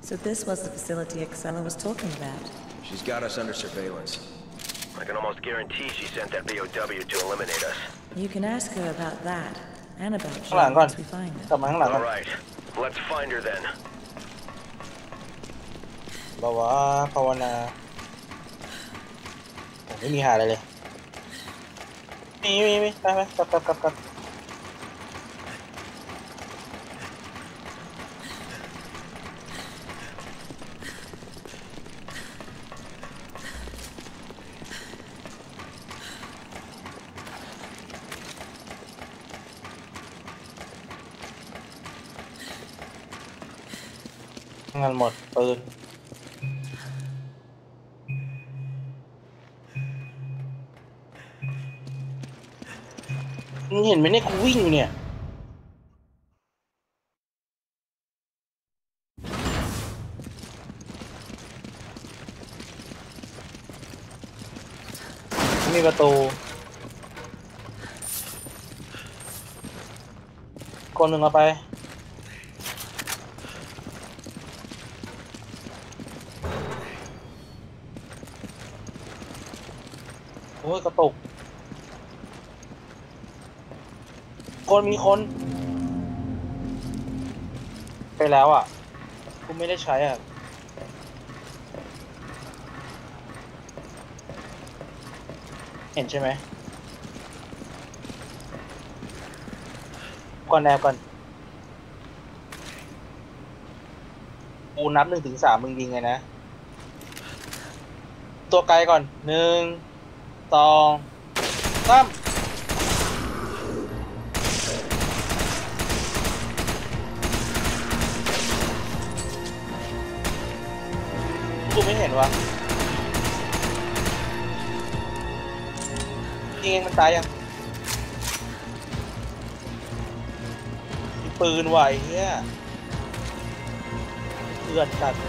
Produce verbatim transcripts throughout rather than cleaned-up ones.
So this was the facility Excella was talking about. She's got us under surveillance. I can almost guarantee she sent that B O W to eliminate us. You can ask her about that and about ข้างหลัง Jill ก่อน once we find กลั her. บมาข้างหลังก่อน All right, let's find her then. บอกว่าภาวนาผมไม่มีหาอะไรเลยมีมีมีไปไปกลับกลับกลับกลับงานหมดปืนมึงเห็นไหมเนี่ยกูวิ่งอยู่เนี่ยมีประตูคนหนึ่งเอาไปโอ้ยกระตุกคนมีคนไปแล้วอ่ะกูไม่ได้ใช้อ่ะเห็นใช่ไหมก่อนแนวก่อนกูนับหนึ่งถึงสามมึงยิงไงนะตัวไกลก่อนหนึ่งสองสามกูไม่เห็นวะยิงเองมันตายยังมีปืนไหวเฮียเลือดตัด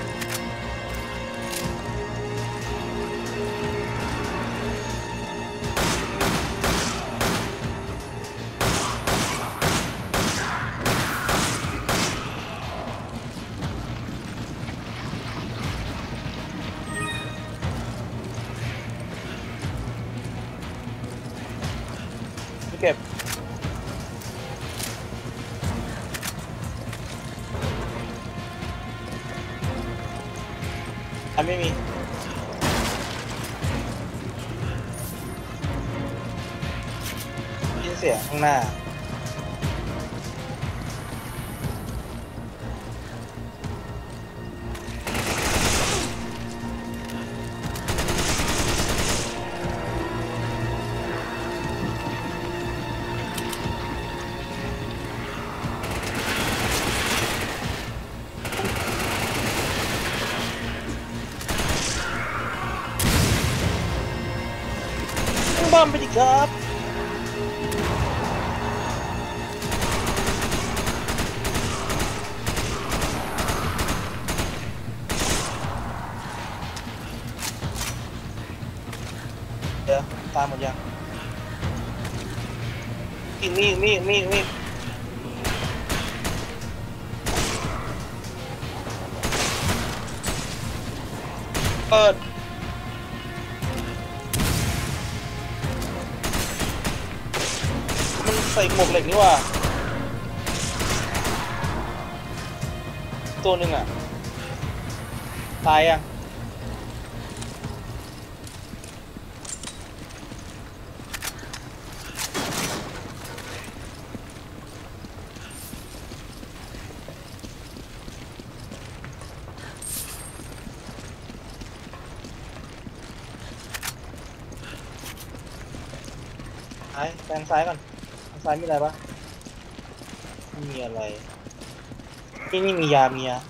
เก็บอันไม่มียินเสียงข้างหน้าบ้ามไปดิครับเดี๋ยวตามหมดยังอีกมีอีกมีอีกมีอีกมีเปิดใส่หมวกเหล็กนี่ว่าตัวหนึ่งอ่ะตายยังไอ้แปลงซ้ายก่อนซ้ายมีอะไรปะไม่มีอะไรที่นี่มียามียา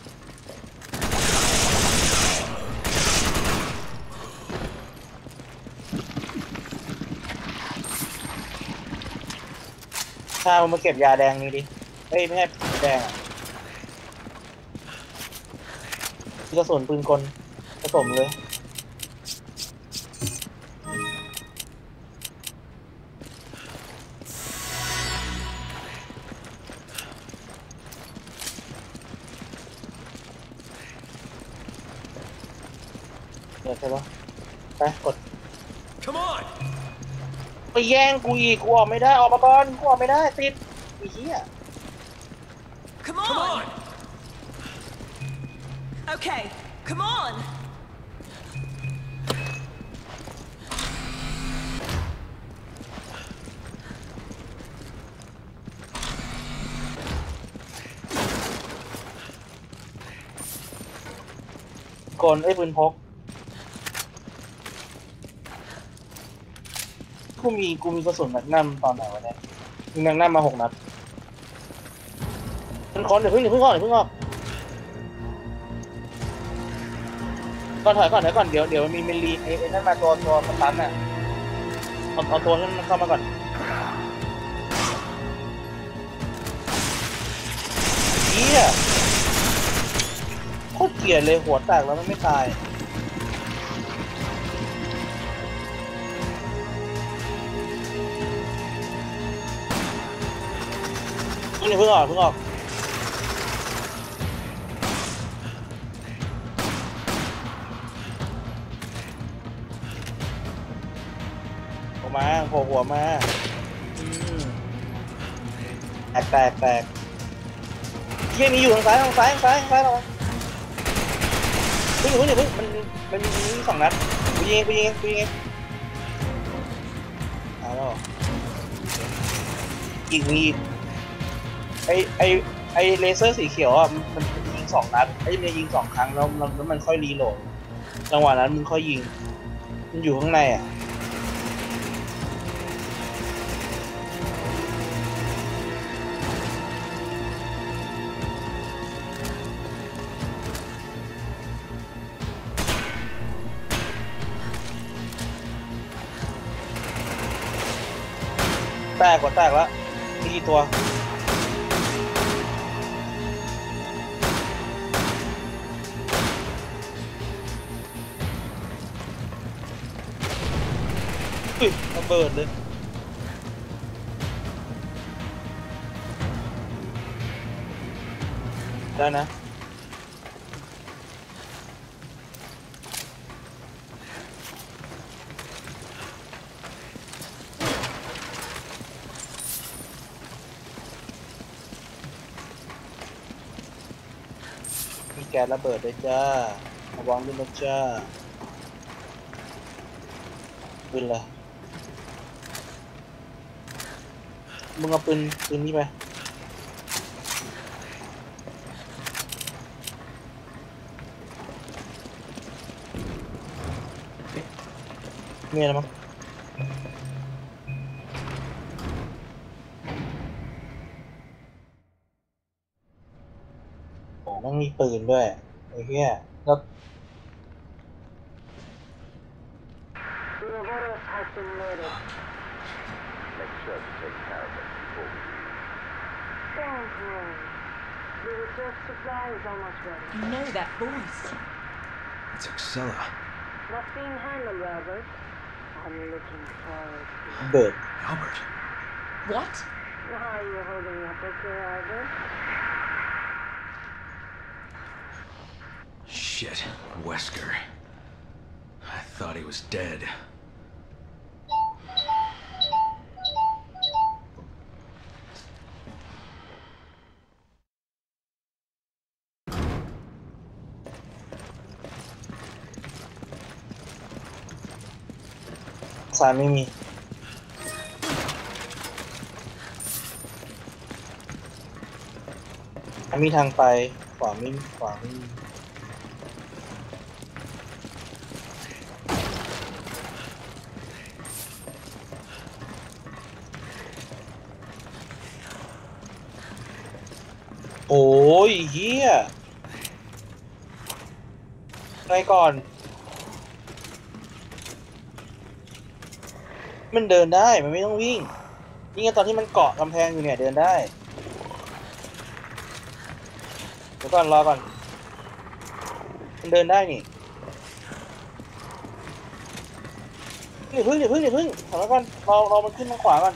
ถ้ามันมาเก็บยาแดงนี่ดิเฮ้ยไม่ให้แดงอ่ะกระสุนปืนกลผสมเลย ไปิดใช่ปะไปกด Come on! ไปแย่งกูอีกกูออกไม่ได้ออกมาก่อนกูออกไม่ได้ติดไอ้เหี้ย Come Come on! on! Okay, come on! กลไอ้ปืนพกกูมีกูมีกระสุนแมกนัมตอนไหนวะเนี่ยมีแมกนัมมาหกนัดมันคอนเดี๋ยวเพิ่งเดี๋ยวเพิ่งออกเดี๋ยวเพิ่งออกก่อนถอยก่อนถอยก่อนเดี๋ยวเดี๋ยวมีเมลีไอ้ไอ้นั่นมาตัวตัวสตันน่ะเอาเอาตัวนั้นมันเข้ามาก่อนเหี้ยโคตรเกลียดเลยหัวแตกแล้วมันไม่ตายเพิ่งเพิ่งออกเพิ่งออกออกมาโผล่หัวมาอืมแตกแตกแตกเฮียมีอยู่ทางซ้ายทางซ้ายทางซ้ายทางซ้ายเราเพิ่งเพิ่งเพิ่งมันมันมีสองนัดกูยิงกูยิงกูยิงเอาแล้วอีกมีไอไอไอเลเซอร์สีเขียวอ่ะมันมันยิงสองนัดไอ้มันยิงสองครั้งแล้วแล้วมันค่อยรีโหลดจังหวะนั้นมึงค่อยยิงมันอยู่ข้างในอ่ะแตกกว่าแตกแล้วมีกี่ตัวอุ้ยระเบิดเลยได้นะมีแก๊สระเบิดด้วยจ้าระวังด้วยนะจ้าปืนอะไรมึงเอาปืนปืนนี้ไปมีอะไรมั้งโอ้ต้องมีปืนด้วยไอ้เหี้ยแล้ว Make sure to take care of it before we leave. Don't worry. The reserve supply is almost ready. You know that voice. It's Excella. Not being handled, Robert. I'm looking forward to it. เบิด Albert. What? How are you holding up, okay, Albert? Shit. Wesker. I thought he was dead. ซ้ายไม่มีมีทางไปขวาไม่ขวาไม่มีโอ้ยเฮียไปก่อนมันเดินได้มันไม่ต้องวิ่งนี่ไงตอนที่มันเกาะกำแพงอยู่เนี่ยเดินได้เดี๋ยวก่อนรอก่อนมันเดินได้นี่เดี๋ยวพึ่งเดี๋ยวพึ่งเดี๋ยวพึ่งถอยก่อนรอรอมันขึ้นทางขวาก่อน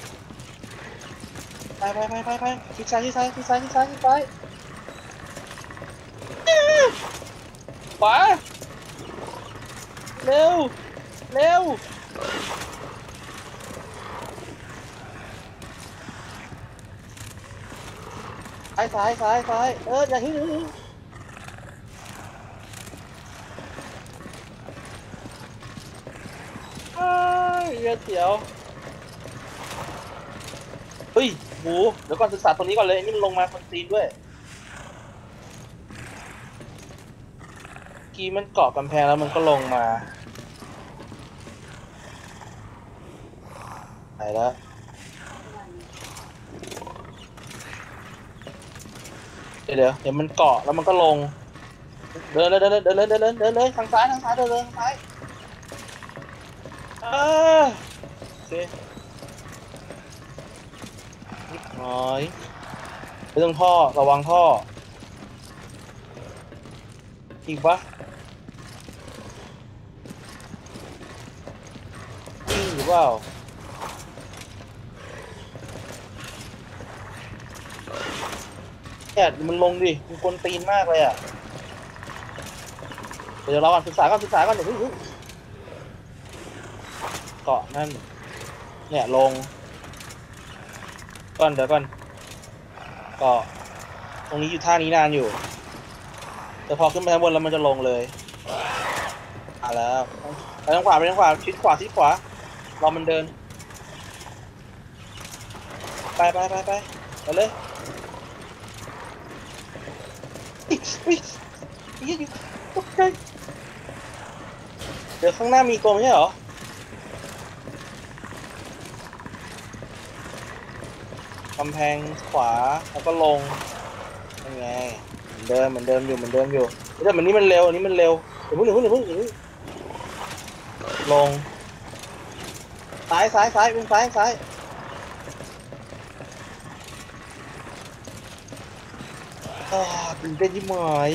ไปไปไปไปไปทิศซ้ายทิศซ้ายทิศซ้ายทิศซ้ายทิศซ้ายขวาเร็วเร็วซ้ายซ้ายซ้ายซ้ายเอออย่างนี้อ้ายเรือเสียวเฮ้ยหมูเดี๋ยวก่อนศึกษาตรงนี้ก่อนเลยนี่มันลงมาคนตีนด้วยกี้มันเกาะกำแพงแล้วมันก็ลงมาไปแล้วเดี๋ยวเดี๋ยวเดี๋ยวมันเกาะแล้วมันก็ลงเดินเลยเดินเลยเดินเลยเดินเลยเดินเลยทางซ้ายทางซ้ายเดินเลยทางซ้ายอ่าโอเคนิดหน่อยไม่ต้องท่อระวังท่ออีกปะอีกหรือเปล่าเนี่ยมันลงดิมันกวนตีนมากเลยอ่ะเดี๋ยวเราก่อนศึกษาก่อนศึกษาก่อนเดี๋ยวพึ่งเกาะนั่นเนี่ยลงก่อนเดี๋ยวก่อนเกาะตรงนี้อยู่ท่านี้นานอยู่แต่พอขึ้นไปข้างบนแล้วมันจะลงเลยอ่ะแล้วไปทางขวาไปทางขวาชิดขวาชิดขวารอมันเดินไปไปไปไปไปเลยอุ๊ยอุ๊ยอยู่ตกใจเดี๋ยวข้างหน้ามีตัวไม่ใช่เหรอกำแพงขวาแล้วก็ลงยังไงเหมือนเดิมเหมือนเดิมอยู่เหมือนเดิมอยู่แต่มันนี้มันเร็วอันนี้มันเร็วเดี๋ยวพึ่งเดี๋ยวพึ่งเดี๋ยวพึ่งเดี๋ยวพึ่งลงซ้ายซ้ายซ้ายวิ่งซ้ายซ้ายอ่าตื่นเต้นยิ่งหมาย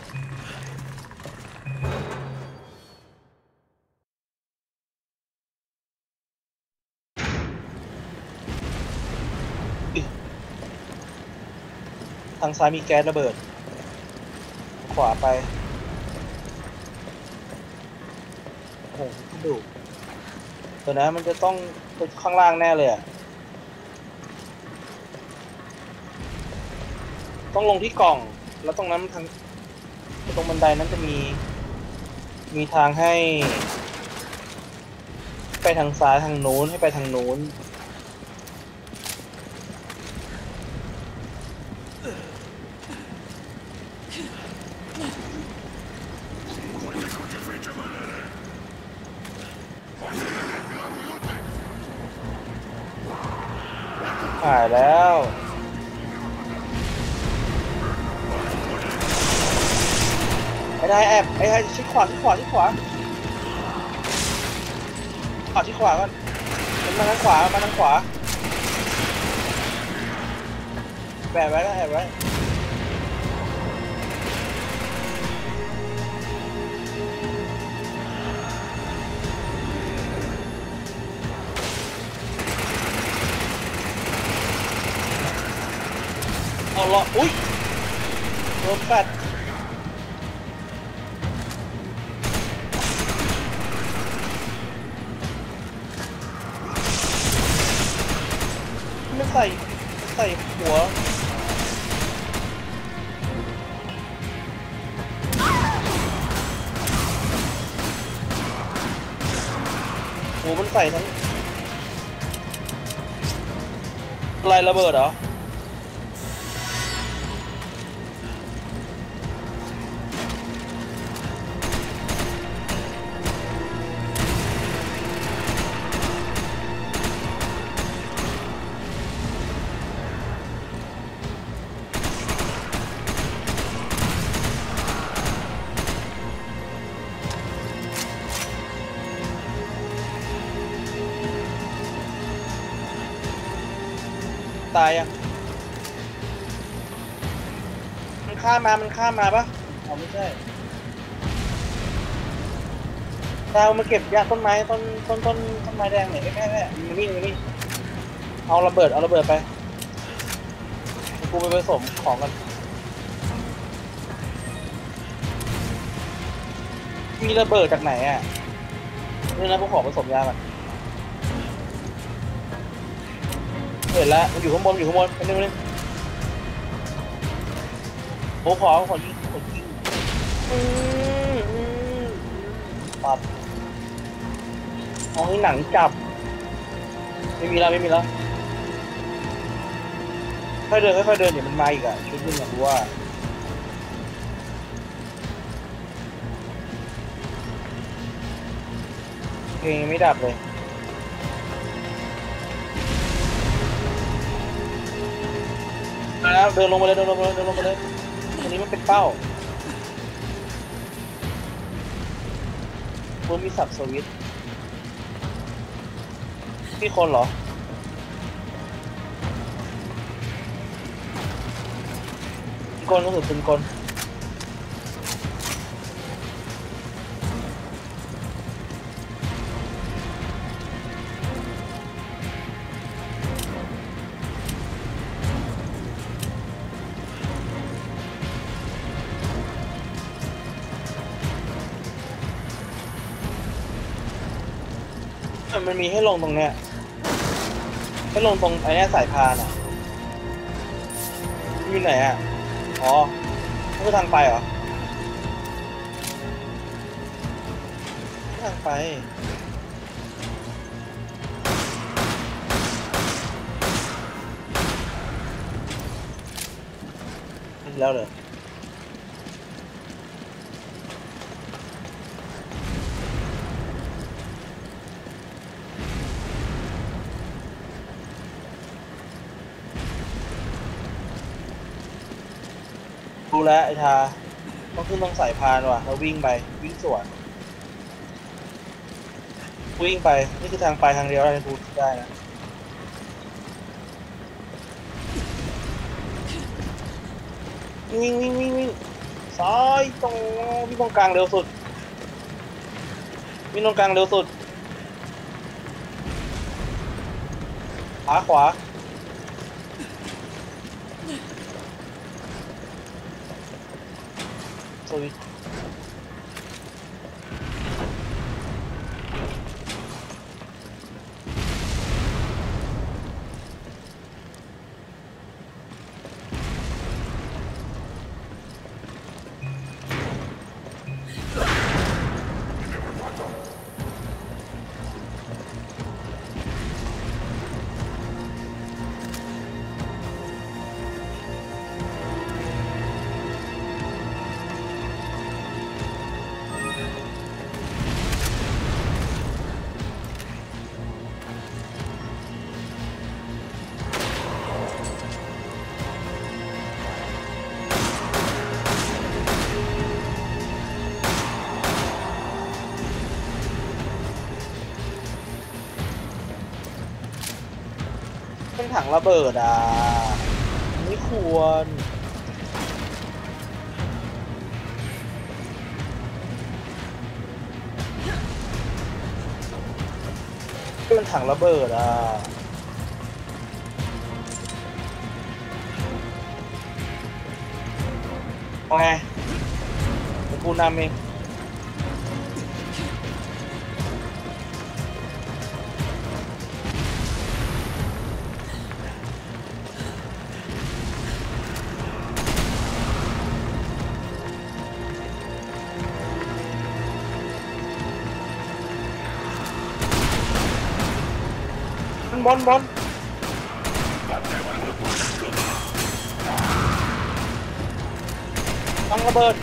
ทางซ้ายมีแก๊สระเบิดขวาไปโอ้โหดูเดี๋ยวนะมันจะต้องไปข้างล่างแน่เลยอ่ะต้องลงที่กล่องแล้วตรงนั้นทางตรงบันไดนั้นจะมีมีทางให้ไปทางซ้ายทางนู้นให้ไปทางนู้นหายแล้วไอ้ได้แอบไอ้ได้ชิดขวาชิดขวาชิดขวาขวาชิดขวากันมันมาทางขวามาทางขวาแอบไว้ก็แอบไว้เอาละอุ้ยโดนแฟดไม่ใส่ใส่หัวหัวมันใส่ทั้งอะไรระเบิดเหรอตายอ่ะมันข้ามมามันข้ามมาปะอ๋อไม่ใช่ดาวมาเก็บยาต้นไม้ต้นต้นต้นต้นไม้แดงหน่อยแม่แม่มานี่มานี่เอาระเบิดเอาระเบิดไปกูไปผสมของกันมีระเบิดจากไหนอ่ะนี่นะพวกของผสมยามันเห็นแล้วมันอยู่ข้างบนอยู่ข้างบนไปนึงนึงโอ้ขอขอยิงขอยิงอืมอืมปัดเอาให้หนังจับไม่มีแล้วไม่มีแล้วค่อยเดินค่อยๆเดินเดี๋ยวมันมาอีกอ่ะชุดนึงอยากรู้ว่าเพลงยังไม่ดับเลยมาแล้วเดินลงมาเลยเดินลงมาเลยเดินลงมาเลยอันนี้มันเป็นเป้าคุณมีสับสวิตช์ที่คนเหรอเป็นคนก็คือเป็นคนมันมีให้ลงตรงเนี้ยให้ลงตรงไอ้นี่สายพานอ่ะอยู่ไหนอ่ะอ๋อนี่คือทางไปเหรอทางไปแล้วเลยรู้แล้วไอ้ทาต้องขึ้นต้องสายพานว่ะเราวิ่งไปวิ่งสวนวิ่งไปนี่คือทางไปทางเดียวเราจะพูดได้นะวิ่งวิ่งวิ่งวิ่งซ้ายตรงวิ่งตรงกลางเร็วสุดวิ่งตรงกลางเร็วสุดขวาขวาสวิตช์เป็นถังระเบิดอ่ะไม่ควรเป็นถังระเบิดอ่ะเอาไงเป็นผู้นำเองบอลบอลต้องระเบิด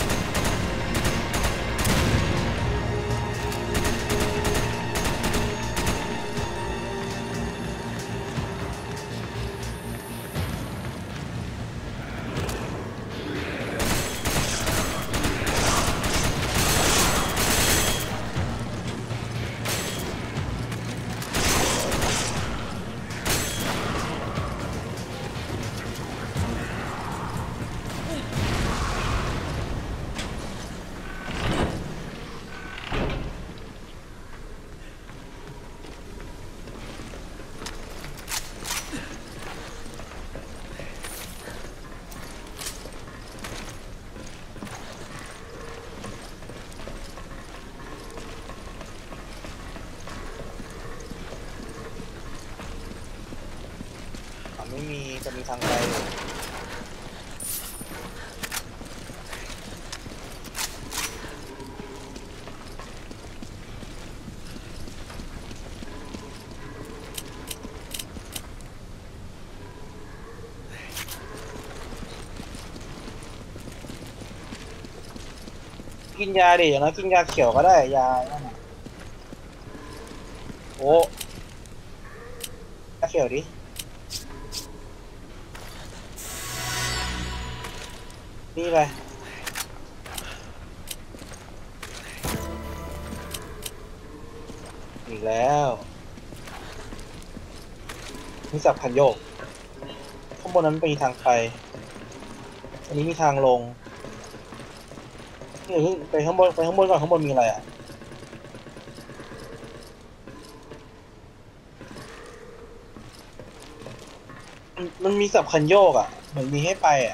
างไปอยู่กินยาดิอย่างน้อยกินยาเขียวก็ได้ยานั่นน่ะโอ้ยาเขียวดินี่ไปอีกแล้วมีสับพันโยกข้างบนนั้นมีทางไปอันนี้มีทางลงนี่เพิ่งไปข้างบนไปข้างบนก่อนข้างบนมีอะไรอ่ะมันมันมีสับคันโยกอ่ะเหมือนมีให้ไปอ่ะ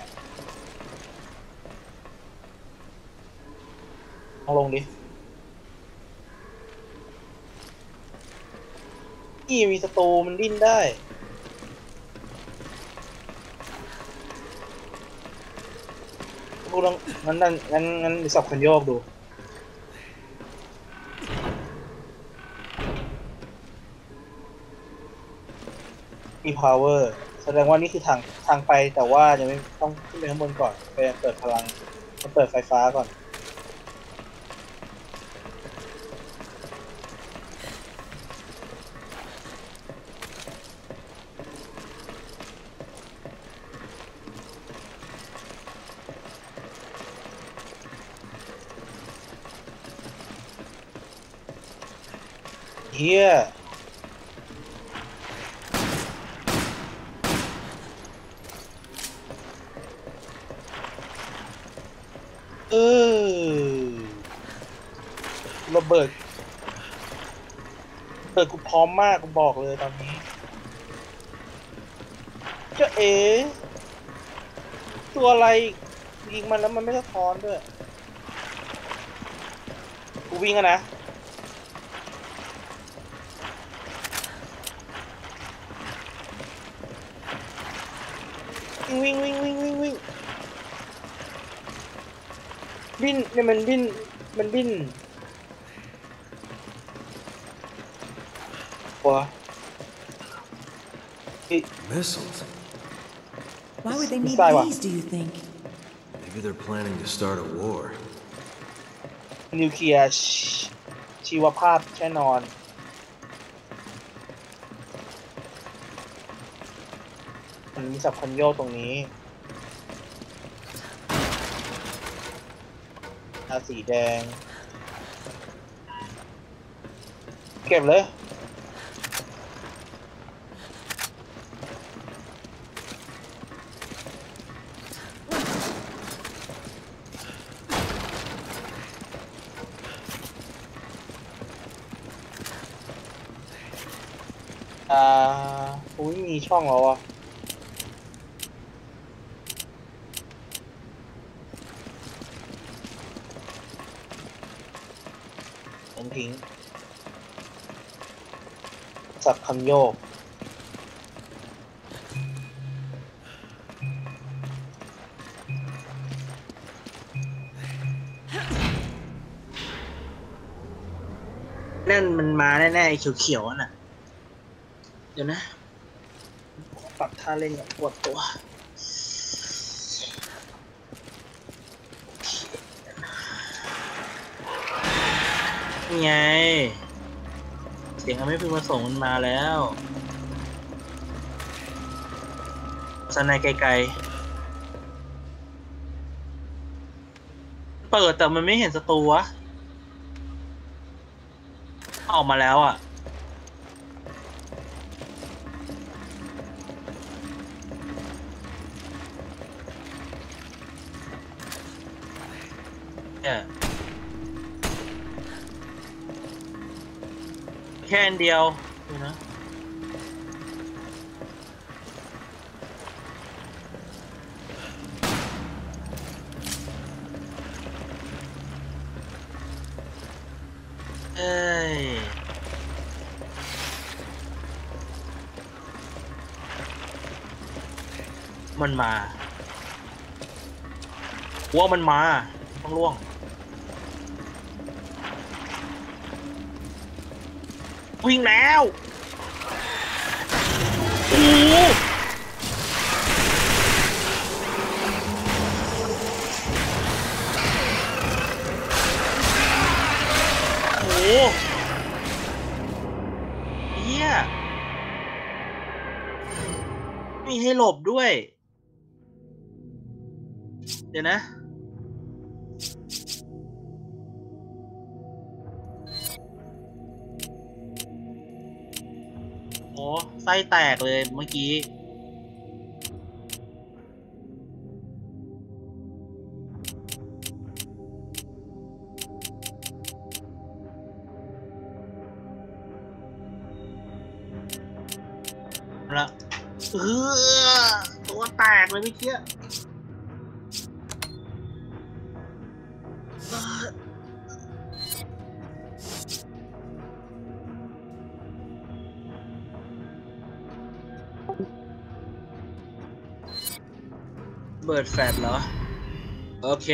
ลองลงดินี่มีสตูมันดิ้นได้กูลองงั้นงั้นงั้นงั้นสับคันโยกดูมี power แสดงว่านี่คือทางทางไปแต่ว่ายังไม่ต้องขึ้นไปข้างบนก่อนไปเปิดพลังไปเปิดไฟฟ้าก่อนเฮียเออระเบิดเปิดกูพร้อมมากกูบอกเลยตอนนี้เจ้าเอ๋ตัวอะไรยิงมันแล้วมันไม่สะท้อนด้วยกูวิ่งอะนะวิ่งวิ่งวิ่งวิ่งวิ่งดิ้นเนี่ยมันดิ้นมันดิ้นวะ Missiles. Why would they need Saiwa. these, do you think? Maybe they're planning to start a war. นิวเคลียร์ชีวภาพแน่นอนมันมีสับคันโยกตรงนี้ตาสีแดงเก็บเลยอ่าอุ้ยมีช่องแล้วอ่ะผมทิ้งสับคันโยกนั่นมันมาแน่ๆไอ้เขียวๆน่ะเดี๋ยวนะปรับท่าเล่นอย่างปวดตัวนี่ไงเสียงไม่พึงประสงค์มันมาแล้วสนายไกลๆเปิดแต่มันไม่เห็นศัตรูวะออกมาแล้วอ่ะแค่อันเดียวดูนะเอ้ยมันมาว่ามันมาต้องล่วงวิ่งแล้วโอ้โหเฮียมีให้หลบด้วยเดี๋ยวนะโอ้ไส้แตกเลยเมื่อกี้ละเออตัวแตกเลยเมื่อกี้เบิร์ดแฟลชเหรอโอเค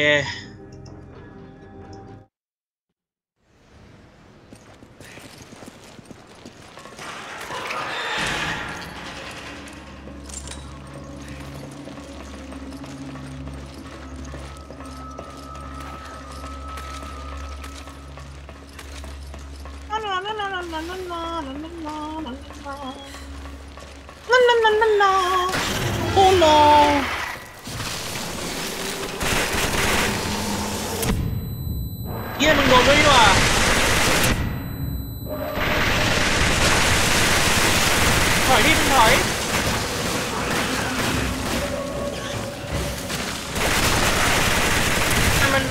โอ้โหเยี่ยมึงโดนด้วยดีกว่าถอยดิมึงถอยมัน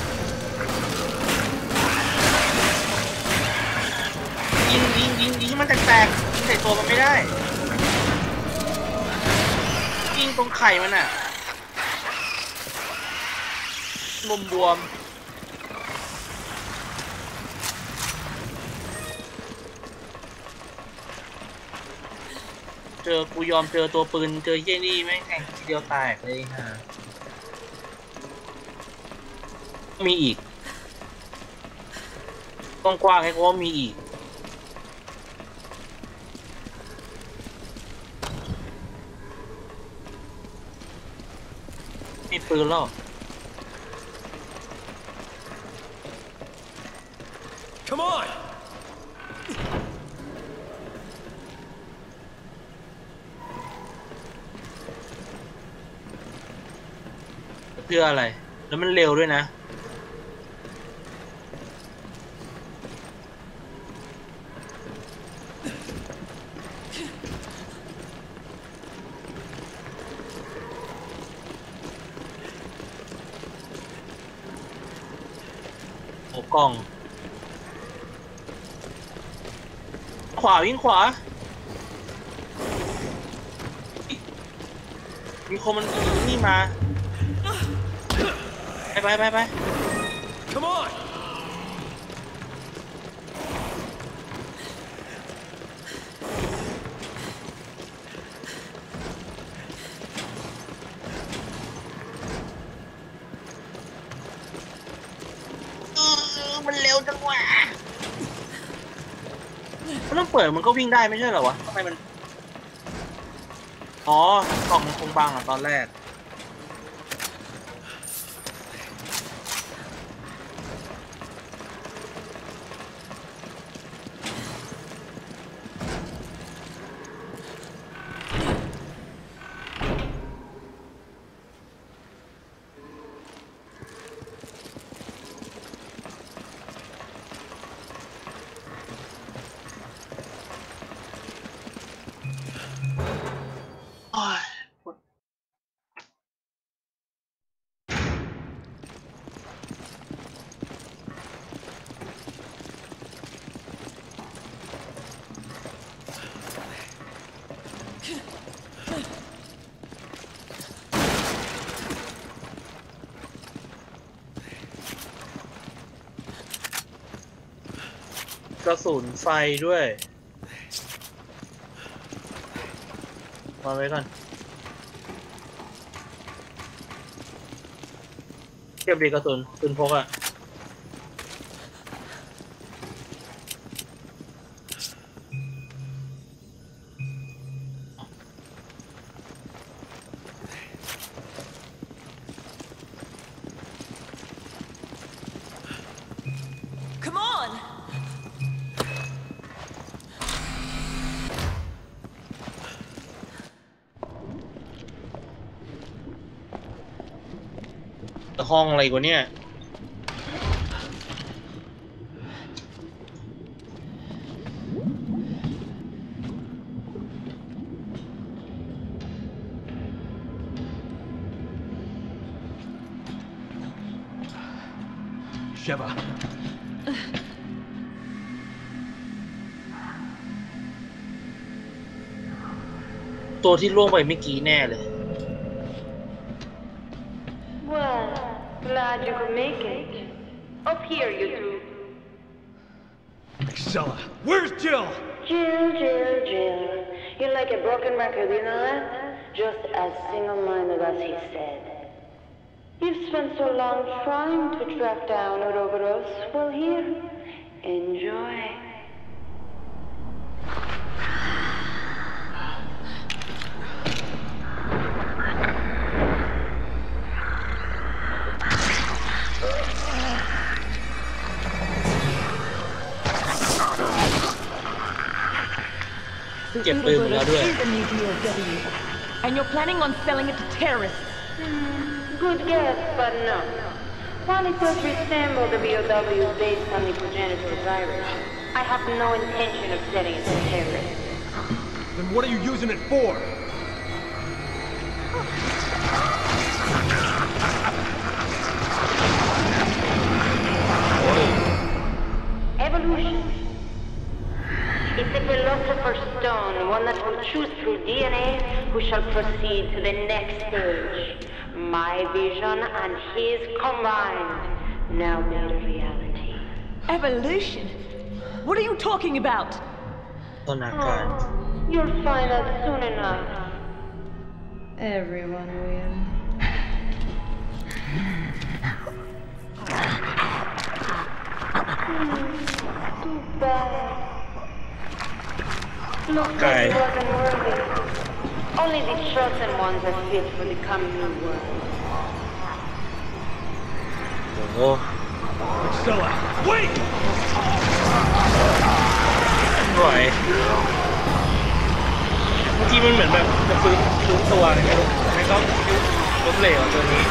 ยิงยิงยิงยิงมันแตกๆยิงใส่ตัวมันไม่ได้ยิงตรงไข่มันอ่ะบวมบวมเจอกูยอมเจอตัวปืนเจอเยี่ยนี่แม่งแทงทีเดียวแตกเลยฮะมีอีกกว้างๆให้กูว่ามีอีกมีปืนแล้ว Come on! เพื่ออะไรแล้วมันเร็วด้วยนะโอ้กล่องขวาวิ่งขวามีคนมันนี่มาไปไปไปไป Come on! มันเร็วจังวะมันต้องเปิดมันก็วิ่งได้ไม่ใช่เหรอวะทำไมมันอ๋อกล่องมันคงบังอ่ะตอนแรกกระสุนไฟด้วยวางไว้ก่อนเก็บดีกระสุนปืนพกอะห้องอะไรกว่าเนี่ยเชฟตัวที่ล่วงไปเมื่อกี้แน่เลย Well, glad you could make it. Up here, you two. Excella, where's Jill? Jill, Jill, Jill. You're like a broken record, you know that? Just as single-minded as he said. You've spent so long trying to track down Ouroboros. Well, here, enjoy. Ouroboros is a new B O W, and you're planning on selling it to terrorists. Hmm, good guess, but no. While it does resemble the B O W based on the progenitor virus, I have no intention of selling it to terrorists. Then what are you using it for? Evolution. It's a philosopher's stone, one that will choose through D N A who shall proceed to the next stage. My vision and his combined, now made a reality. Evolution? What are you talking about? ต้นอาการ Oh, you'll find out soon enough. Everyone will. Hmm, too bad. Looks like he wasn't worthy. Only the chosen ones are fit for the coming new world. โอ้โห Excella, wait! ไหวเมื่อกี้มันเหมือนแบบจะฟื้นฟื้นตัวอะไรไม่รู้ไม่ก็ล้มเหลวตัวนี้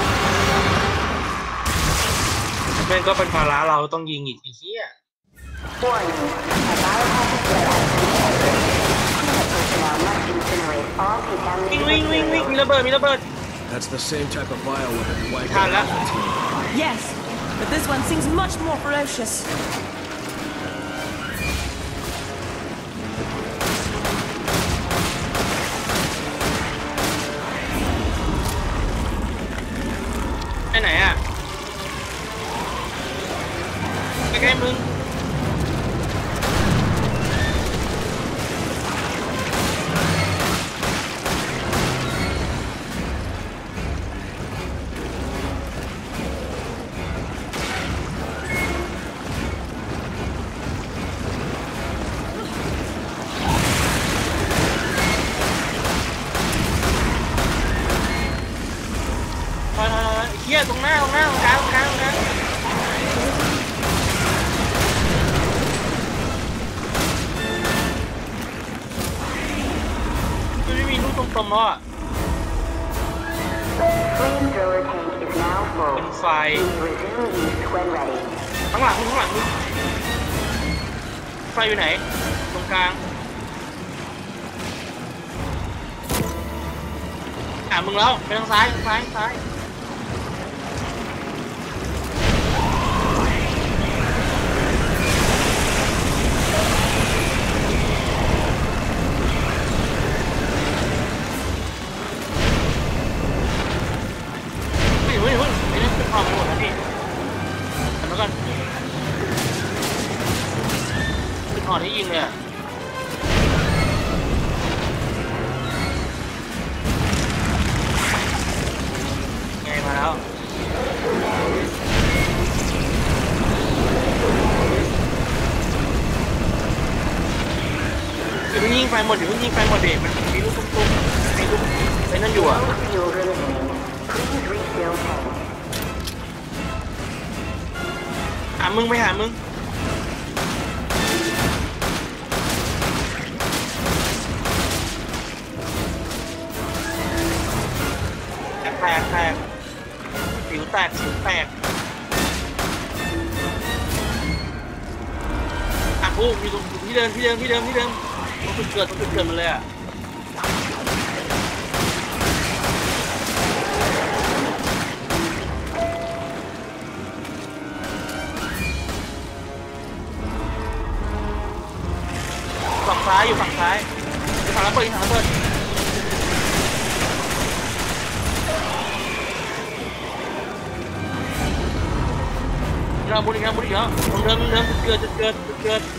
แม่งก็เป็นภาระเราต้องยิงอีกไอ้เหี้ย Warning, a biohazard personnel must incinerate all วิ่ง contaminated วิ่งวิ่งวิ่งมีระเบิดมีระเบิด That's the same type of bioweapon wiped Hala. out the team. Yes, but this one seems much more ferocious. ไปไหนอ่ะใกล้ๆมึงเฮียตรงหน้าตรงหน้าตรงกลางตรงกลางตรงกลางไม่มีลูกตรงๆแล้วอ่ะ Flamethrower tank is now เป็น full. ไฟ Resume use when ready. ข้างหลังข้างหลังไฟอยู่ไหนตรงกลางอ่ะมึงแล้วไปทางซ้ายทางซ้ายทางซ้ายไม่อยู่ไม่อยู่ไม่ได้เป็นความหมดนะพี่ทำแล้วกันเป็นหอที่ยิงเลยอ่ะไงมาแล้วไฟหมดอย่าเพิ่งยิงไฟหมดเด็กมันมีลูกตุ้มๆมีลูกไอ้นั่นอยู่อ่ะหามึงไม่หามึงแตกแตกแตกสิวแตกสิวแตกอ่ะกูมีตรงที่เดิมที่เดิมที่เดิมที่เดิมตรงจุดเกิดตรงจุดเกิดมันเลยอ่ะฝั่งซ้ายอยู่ฝั่งซ้ายอยู่ฝั่งระเบิดอยู่ฝั่งระเบิดเราบุรีเราบุรีเหรอตรงเดิมเดิมจุดเกิดจุดเกิดจุดเกิด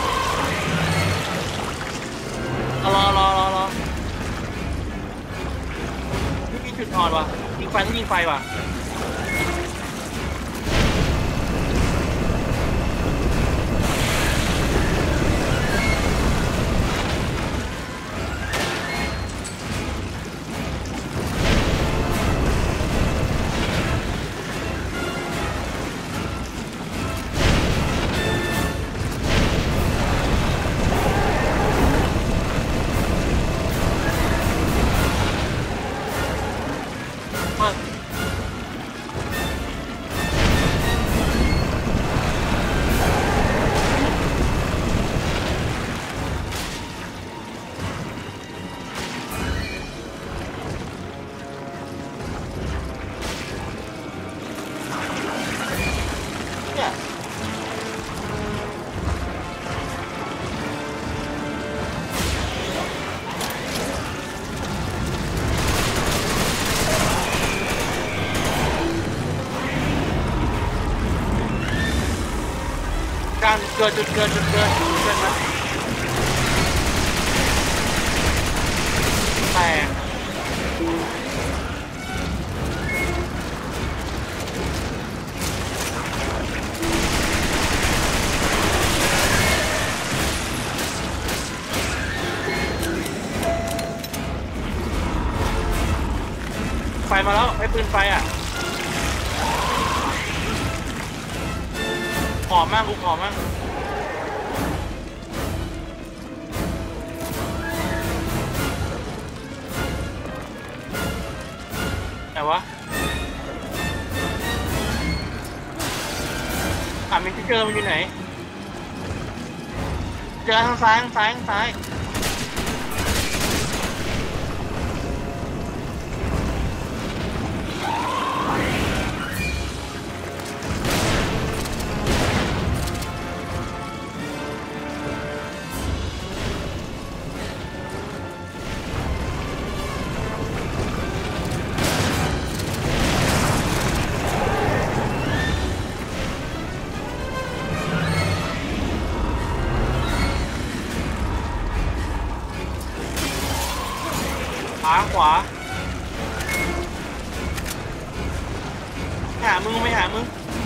รอรอรอรอนี่มีจุดอ่อนว่ะยิงไฟต้องยิงไฟว่ะการเกิดจุดเกิดจุดเกิดจุดเกิดนะแตกไฟมาแล้วไอ้ปืนไฟอ่ะขอมากกูขอมากไหนวะอ่ะมินที่เจอมันอยู่ไหนเจอทางซ้ายทางซ้ายทางซ้ายขวาขวาหามึงไม่หามึง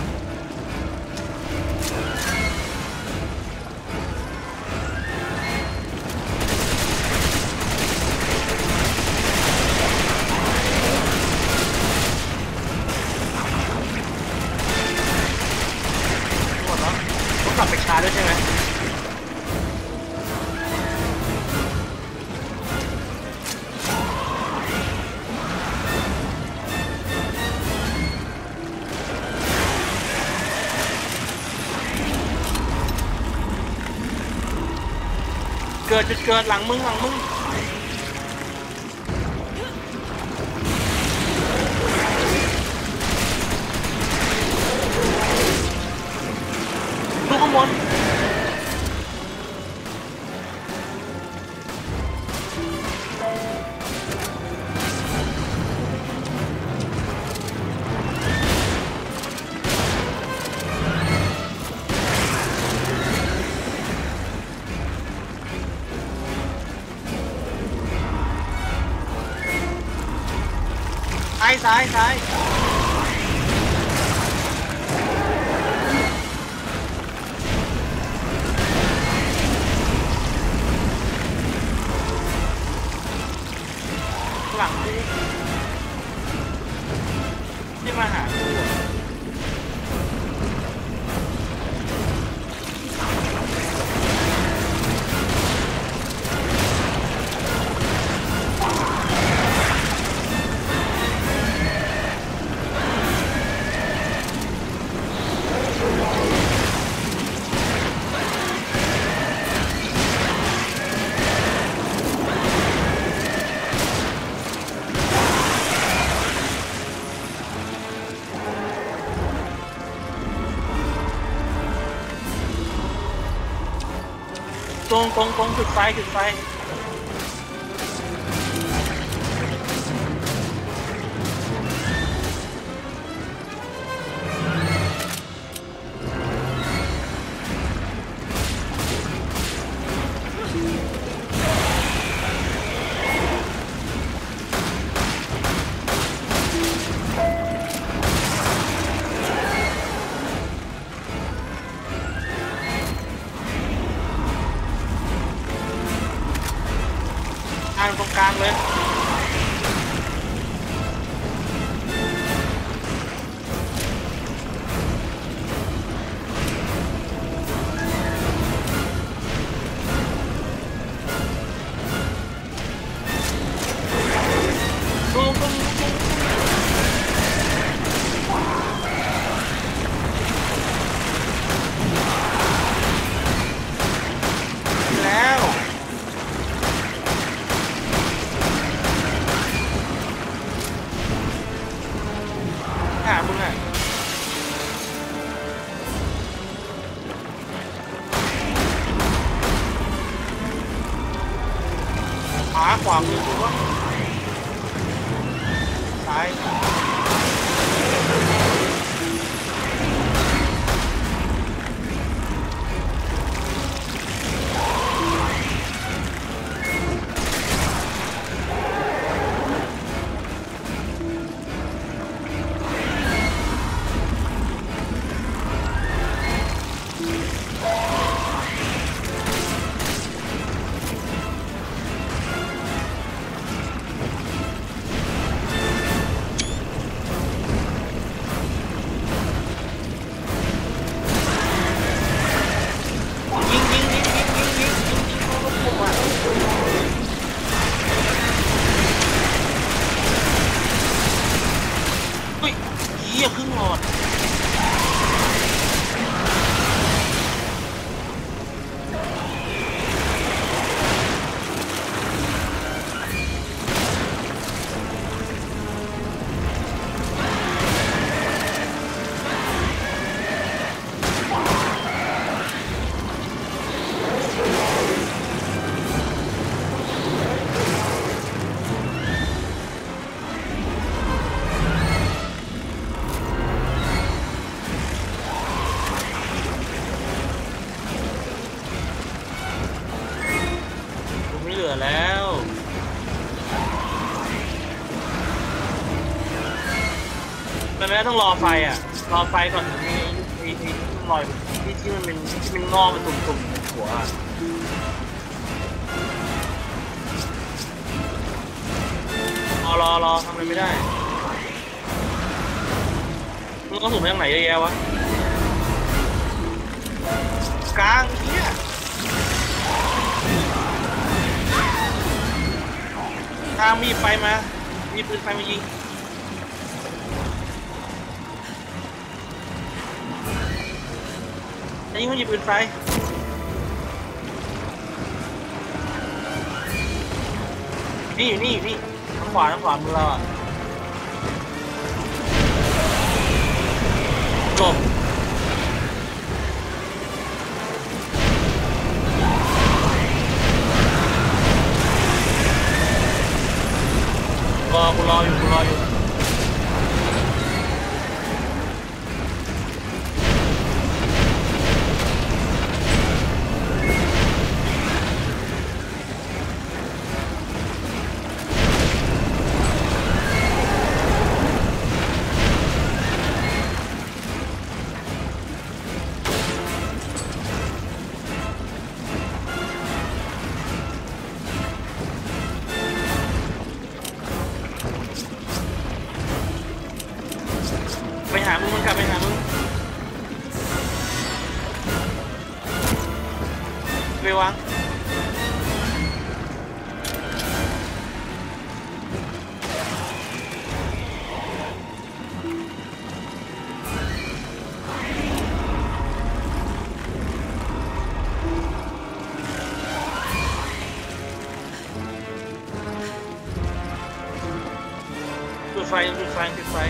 หมดแล้วต้องกลับไปชาร์จด้วยใช่ไหมเกิดจุดเกิดหลังมึงหลังมึงลูกข้างบนซ้ายซ้ายซ้ายมาหาตรงตรงตรงจุดไฟจุดไฟตรงกลางเลยตรงตรงแล้วหามึงอ่ะขวาขวามือกูวะซ้ายเหี้ยครึ่งหลอดไม่เหลือแล้วแต่ไม่ต้องรอไฟอ่ะรอไฟก่อนมีมีมีรอยที่ที่มันเป็นที่มันงอกเป็นตุ่มๆในหัวรอรอรอทำอะไรไม่ได้มันก็ถูกไปทางไหนเยอะแยะวะกลางเนี่ยทางมีไฟมามีปืนไฟมายิงอันนี้เขาหยิบปืนไฟนี่อยู่นี่อยู่นี่ทางขวาทางขวามือเราอ่ะจบรอกูรออยู่กูรออยู่ไปหามึงมันกลับไปหามึงไปวางจุดไฟจุดไฟจุดไฟ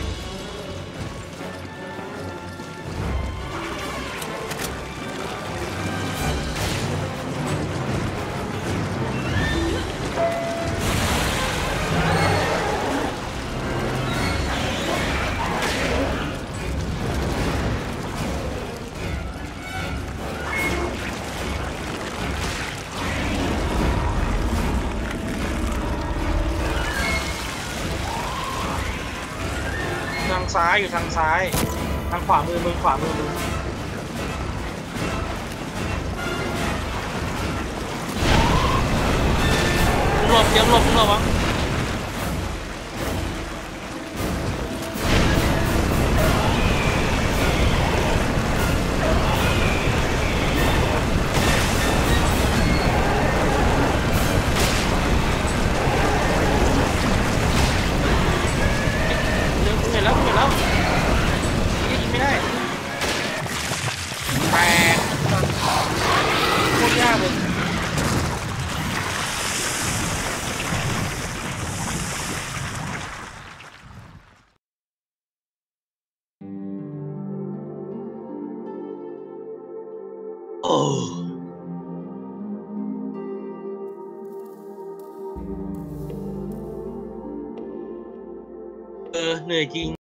ทางซ้ายอยู่ทางซ้ายทางขวามือมึงขวามือมึงหลบยังหลบหลบวะเห็นแล้วเห็นแล้วยิงไม่ได้แตกโคตรยากเลยโอ้เออเหนื่อยจริง